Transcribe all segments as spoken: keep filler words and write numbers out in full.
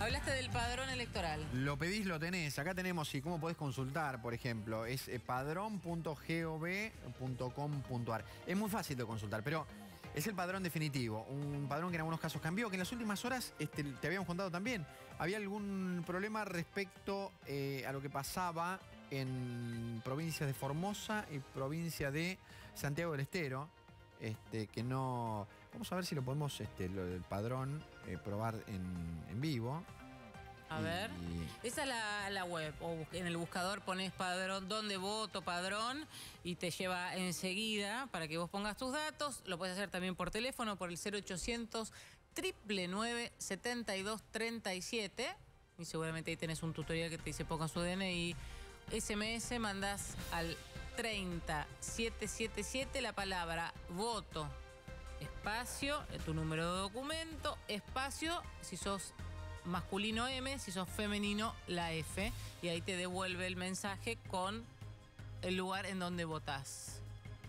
Hablaste del padrón electoral. Lo pedís, lo tenés. Acá tenemos, y cómo podés consultar, por ejemplo, es eh, padrón punto gov punto com punto ar. Es muy fácil de consultar, pero es el padrón definitivo. Un padrón que en algunos casos cambió, que en las últimas horas este, te habíamos contado también. Había algún problema respecto eh, a lo que pasaba en provincias de Formosa y provincia de Santiago del Estero. Este, que no... Vamos a ver si lo podemos, este, lo del padrón, eh, probar en, en vivo. A y, ver. Y... Esa es la, la web. O en el buscador pones padrón, dónde voto, padrón, y te lleva enseguida para que vos pongas tus datos. Lo puedes hacer también por teléfono, por el cero ochocientos, nueve nueve nueve, setenta y dos treinta y siete. Y seguramente ahí tenés un tutorial que te dice ponga su D N I. S M S mandás al treinta siete setenta y siete la palabra voto, espacio, tu número de documento, espacio, si sos masculino M, si sos femenino la F, y ahí te devuelve el mensaje con el lugar en donde votás.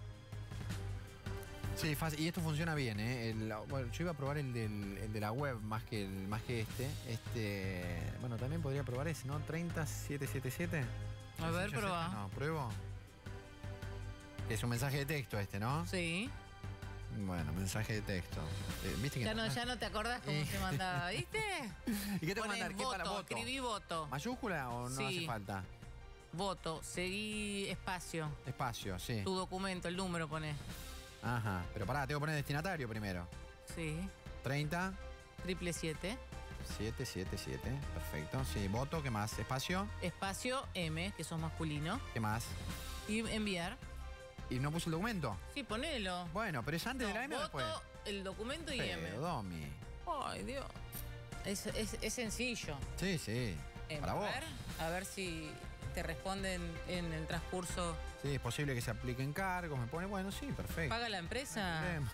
Sí, fácil. Y esto funciona bien, ¿eh? El, bueno, yo iba a probar el, del, el de la web más que, el, más que este. Este, bueno, también podría probar ese, ¿no? treinta siete setenta y siete. A ver, probá. No, pruebo. Es un mensaje de texto este, ¿no? Sí. Bueno, mensaje de texto. Eh, ¿Viste que ya, no, no, ya no te acordás cómo se mandaba, ¿viste? ¿Y qué te Ponés mandar? ¿Qué voto, para voto? Escribí voto. ¿Mayúscula o no Sí. hace falta? Voto, seguí espacio. Espacio, sí. Tu documento, el número ponés. Ajá. Pero pará, tengo que poner destinatario primero. Sí. treinta. Triple siete. siete siete siete. Perfecto. Sí, voto, ¿qué más? Espacio. Espacio M, que sos masculino. ¿Qué más? Y enviar. ¿Y no puse el documento? Sí, ponelo. Bueno, pero es antes No, de la M o voto, después. el documento y M. Pero, Domi. Ay, Dios. Es, es, es sencillo. Sí, sí. Eh, Para a vos. ver, a ver si te responden en el transcurso. Sí, es posible que se apliquen cargos. Me pone, bueno, sí, perfecto. ¿Paga la empresa? Bien.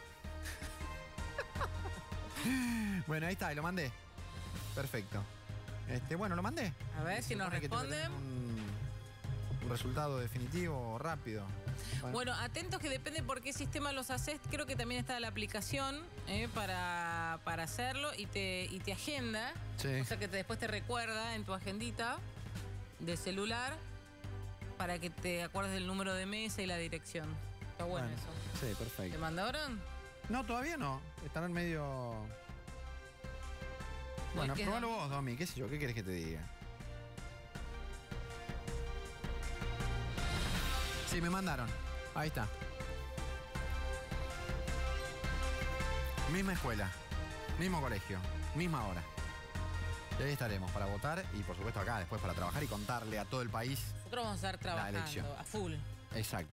Bueno, ahí está, y lo mandé. Perfecto. Este, bueno, lo mandé. A ver Se si nos supone que tengo que responden. tener Un, un resultado definitivo, rápido. Bueno. Bueno, atentos que depende por qué sistema los haces. Creo que también está la aplicación eh, para, para hacerlo y te, y te agenda. Sí. O sea que te, después te recuerda en tu agendita de celular para que te acuerdes del número de mesa y la dirección. Está bueno, Bueno, eso. sí, ¿Te perfecto. mandaron? No, todavía no. Están en medio... Bueno, ¿qué probalo no? vos, Domi. ¿Qué sé yo? ¿Qué querés que te diga? Sí, me mandaron. Ahí está. Misma escuela, mismo colegio, misma hora. Y ahí estaremos para votar y por supuesto acá después para trabajar y contarle a todo el país. Nosotros vamos a estar elección. trabajando a full. Exacto.